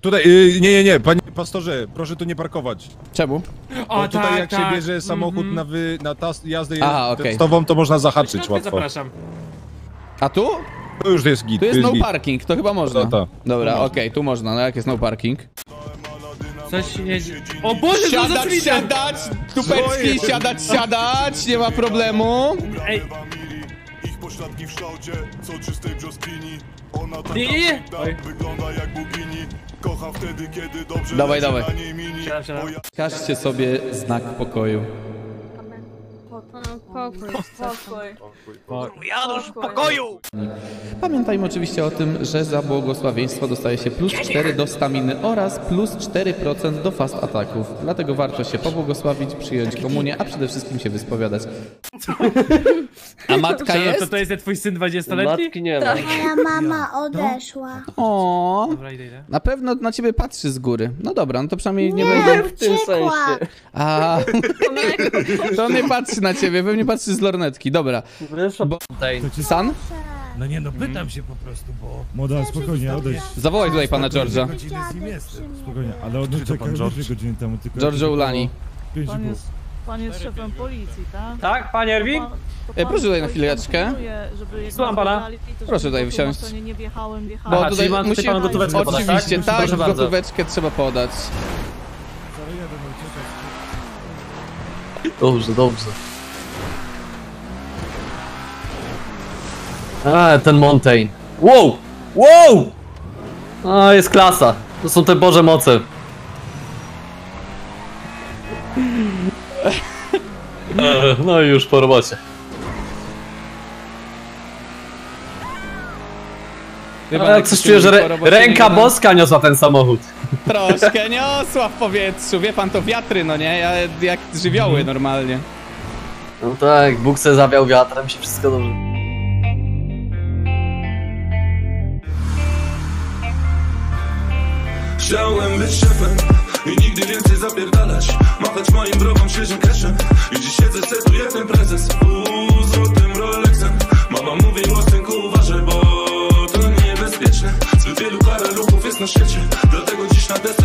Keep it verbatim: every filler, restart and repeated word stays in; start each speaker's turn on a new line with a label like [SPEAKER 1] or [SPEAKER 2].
[SPEAKER 1] Tutaj, yy, nie, nie, nie, panie pastorze, proszę tu nie parkować.
[SPEAKER 2] Czemu?
[SPEAKER 1] O, Bo tutaj tak, jak tak. się bierze samochód mm-hmm. na, wy, na tas, jazdę Aha, okay. testową, to można zahaczyć łatwo.
[SPEAKER 3] Zapraszam.
[SPEAKER 2] A tu?
[SPEAKER 1] Tu już jest git.
[SPEAKER 2] Tu jest,
[SPEAKER 1] jest
[SPEAKER 2] no
[SPEAKER 1] git.
[SPEAKER 2] parking, to chyba można.
[SPEAKER 1] To, to.
[SPEAKER 2] Dobra, okej, okay, tu można, no jak jest no parking.
[SPEAKER 3] Coś jedzie. O Boże,
[SPEAKER 2] siadać, siadać, tupeczki, siadać, siadać, nie ma problemu.
[SPEAKER 3] Ej. I?
[SPEAKER 4] Wygląda jak bogini. Kocham wtedy, kiedy dobrze.
[SPEAKER 2] Dawaj, dawaj.
[SPEAKER 3] Siadam, siadam.
[SPEAKER 2] Każcie sobie znak pokoju.
[SPEAKER 5] Pokój, spokój.
[SPEAKER 3] Janusz, w pokoju!
[SPEAKER 2] Pamiętajmy oczywiście o tym, że za błogosławieństwo dostaje się plus cztery do staminy oraz plus cztery procent do fast ataków. Dlatego warto się pobłogosławić, przyjąć komunię, a przede wszystkim się wyspowiadać. A matka jest?
[SPEAKER 3] To to jest twój syn dwudziestoletni?
[SPEAKER 6] Matki nie ma.
[SPEAKER 5] Moja mama odeszła.
[SPEAKER 2] O,
[SPEAKER 3] Dobra, idę, idę.
[SPEAKER 2] na pewno na ciebie patrzy z góry. No dobra, no to przynajmniej nie,
[SPEAKER 5] Nie,
[SPEAKER 2] będzie...
[SPEAKER 6] W tym sensie.
[SPEAKER 2] A, to nie patrzy na ciebie, pewnie patrzy z lornetki, dobra. Bo... San?
[SPEAKER 7] No nie no, pytam się po prostu, bo... Młoda, spokojnie, odejdź.
[SPEAKER 2] Zawołaj tutaj pana George'a.
[SPEAKER 7] Godziny z nim jestem. Spokojnie, ale on czeka dwie godziny temu, tylko...
[SPEAKER 2] Giorgio Ulani.
[SPEAKER 8] Pan jest, pan jest szefem policji, tak?
[SPEAKER 3] Tak, panie Erwin?
[SPEAKER 2] E, proszę tutaj na chwileczkę.
[SPEAKER 3] Słucham pana.
[SPEAKER 2] Proszę tutaj wysiąść.
[SPEAKER 8] Nie wjechałem, wjechałem.
[SPEAKER 2] Bo
[SPEAKER 3] Aha,
[SPEAKER 2] tutaj
[SPEAKER 3] pan,
[SPEAKER 2] musi...
[SPEAKER 3] pan gotóweczkę podać,
[SPEAKER 2] Oczywiście,
[SPEAKER 3] tak?
[SPEAKER 2] tak,
[SPEAKER 3] Proszę bardzo.
[SPEAKER 2] gotóweczkę trzeba podać.
[SPEAKER 6] Dobrze, dobrze. A, ten Montaigne. Wow! Wow! A, jest klasa. To są te boże moce. E, no i już po robocie. A ja coś czuję, że re ręka boska niosła ten samochód.
[SPEAKER 2] Troszkę niosła w powietrzu, wie pan, to wiatry, no nie? Ja, jak żywioły normalnie.
[SPEAKER 6] No tak, Bóg se zawiał wiatrem, się wszystko dobrze.
[SPEAKER 4] Chciałem być szefem i nigdy więcej zapierdalać. Machać moim drogą świeżym cashem. I dziś siedzę, setuję ten prezes uuu, złotym Rolexem. Mama mówiła, synku, uważaj, bo to niebezpieczne. Zbyt wielu karaluchów jest na świecie. Dlatego dziś na desce